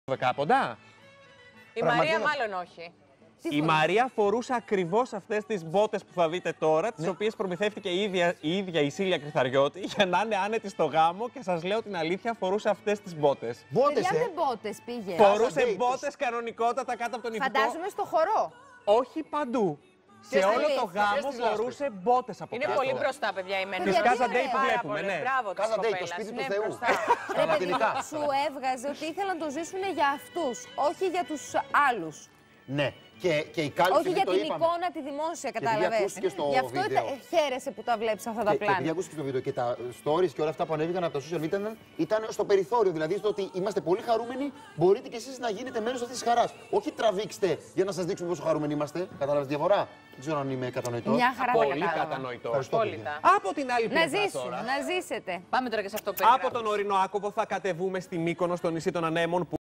Κάποντα. Η Μαρία μάλλον όχι. Η Μαρία φορούσε ακριβώς αυτές τις μπότες που θα δείτε τώρα, τις οποίες προμηθεύτηκε η ίδια η Σίλια Κρυθαριώτη για να είναι άνετη στο γάμο και σας λέω την αλήθεια, φορούσε αυτές τις μπότες. Μπότες, με μπότες πήγε. Φορούσε μπότες κανονικότατα κάτω από τον ηφικό. Φαντάζομαι στο χορό. Όχι παντού. Σε όλο το γάμο φορούσε μπότες από κάτω. Είναι πολύ μπροστά, παιδιά, η Μέντα. Της Casa Day που βλέπουμε, ναι. Μπράβο, Casa Day, το σπίτι του Θεού. Ρε παιδί, σου έβγαζε ότι ήθελαν να το ζήσουν για αυτούς, όχι για τους άλλους. Ναι. Και η κάλυψη, όχι για το την είπαμε. εικόνα τη δημόσια, κατάλαβες. Γι' αυτό χαίρεσαι που τα βλέπεις αυτά τα πλάνα. Επειδή ακούστηκε στο βίντεο και τα stories και όλα αυτά που ανέβηκαν από τα social media ήταν στο περιθώριο. Δηλαδή στο ότι είμαστε πολύ χαρούμενοι, μπορείτε κι εσείς να γίνετε μέρος αυτής της χαράς. Όχι τραβήξτε για να σας δείξουμε πόσο χαρούμενοι είμαστε. Κατάλαβες τη διαφορά. Δεν ξέρω αν είμαι κατανοητός. Μια χαρά Πολύ τα κατανοητό. Απόλυτα. Από την άλλη πλευρά τώρα. Να ζήσετε. Πάμε τώρα και σε αυτό που Από τον Ορεινό Άκοβο θα κατεβούμε στη Μύκονο, στο νησί των Ανέμων.